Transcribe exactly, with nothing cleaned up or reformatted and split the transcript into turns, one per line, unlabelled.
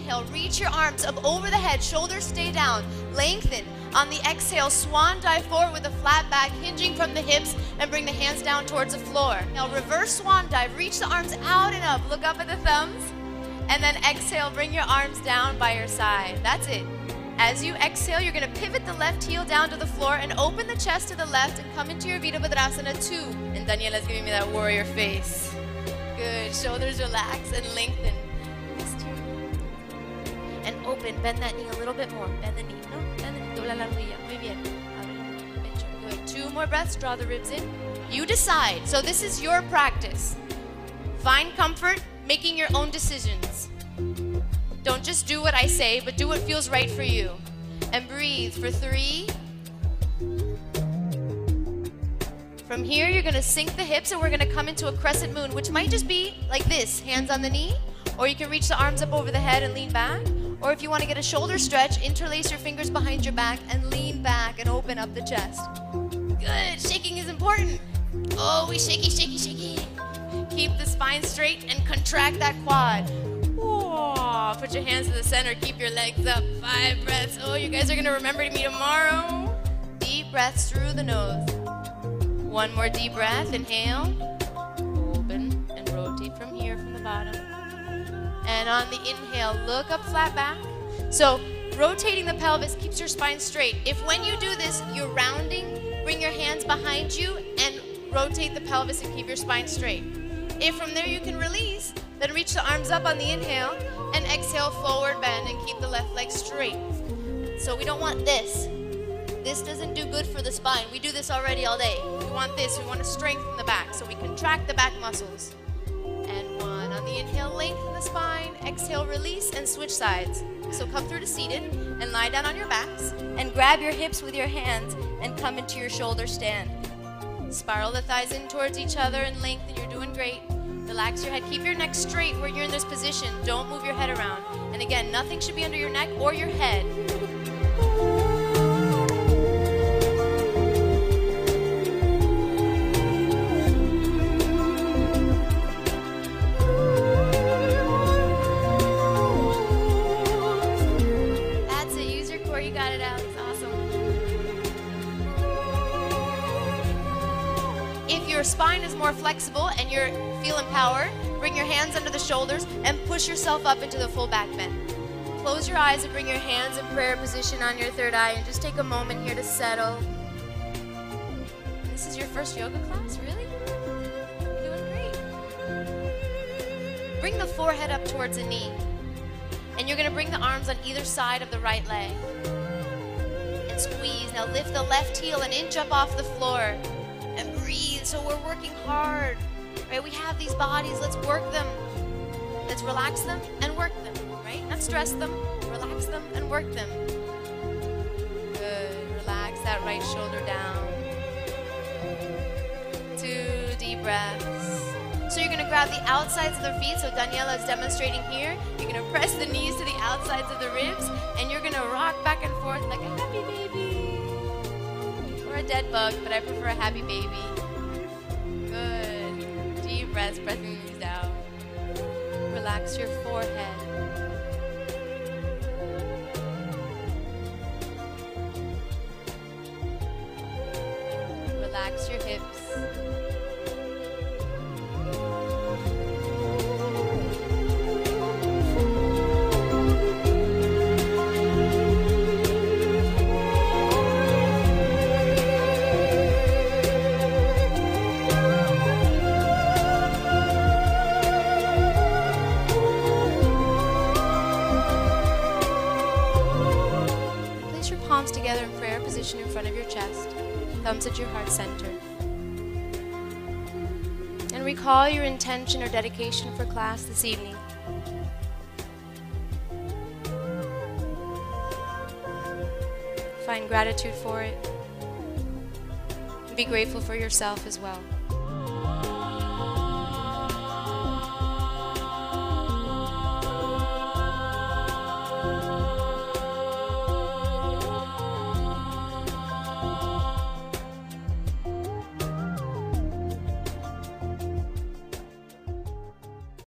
inhale, reach your arms up over the head, shoulders stay down, lengthen. On the exhale, swan dive forward with a flat back, hinging from the hips, and bring the hands down towards the floor. Now reverse swan dive, reach the arms out and up, look up at the thumbs, and then exhale, bring your arms down by your side. That's it. As you exhale, you're gonna pivot the left heel down to the floor and open the chest to the left and come into your Virabhadrasana two. And Daniela's giving me that warrior face. Good, shoulders relax and lengthen. And open, bend that knee a little bit more. Bend the knee, no, bend the knee, dobla la rodilla. Muy bien. Good, two more breaths, draw the ribs in. You decide, so this is your practice. Find comfort making your own decisions. Don't just do what I say, but do what feels right for you. And breathe for three. From here, you're gonna sink the hips and we're gonna come into a crescent moon, which might just be like this, hands on the knee, or you can reach the arms up over the head and lean back. Or if you want to get a shoulder stretch, interlace your fingers behind your back and lean back and open up the chest. Good, shaking is important. Oh, we shaky, shaky, shaky. Keep the spine straight and contract that quad. Whoa. Put your hands to the center, keep your legs up. Five breaths. Oh, you guys are gonna remember me tomorrow. Deep breaths through the nose. One more deep breath, inhale. Open and rotate from here, from the bottom. And on the inhale, look up, flat back. So rotating the pelvis keeps your spine straight. If when you do this, you're rounding, bring your hands behind you and rotate the pelvis and keep your spine straight. If from there you can release, then reach the arms up on the inhale and exhale, forward bend and keep the left leg straight. So we don't want this. This doesn't do good for the spine. We do this already all day. We want this, we want to strengthen the back. So we contract the back muscles. And one, on the inhale, lengthen the spine, exhale, release, and switch sides. So come through to seated and lie down on your backs and grab your hips with your hands and come into your shoulder stand. Spiral the thighs in towards each other and lengthen, you're doing great. Relax your head, keep your neck straight where you're in this position. Don't move your head around. And again, nothing should be under your neck or your head. Your spine is more flexible and you feel empowered, bring your hands under the shoulders and push yourself up into the full back bend. Close your eyes and bring your hands in prayer position on your third eye and just take a moment here to settle. This is your first yoga class, really? You're doing great. Bring the forehead up towards the knee. And you're going to bring the arms on either side of the right leg. And squeeze. Now lift the left heel and inch up off the floor. And breathe, so we're working hard, right? We have these bodies, let's work them. Let's relax them and work them, right? Not stress them, relax them and work them. Good, relax that right shoulder down. Two deep breaths. So you're gonna grab the outsides of the feet, so Daniela is demonstrating here. You're gonna press the knees to the outsides of the ribs, and you're gonna rock back and forth like a happy baby. A dead bug, but I prefer a happy baby. Good. Deep breaths, pressing the knees down. Relax your forehead. Relax your hips. Together in prayer position in front of your chest, thumbs at your heart center. And recall your intention or dedication for class this evening. Find gratitude for it. And be grateful for yourself as well.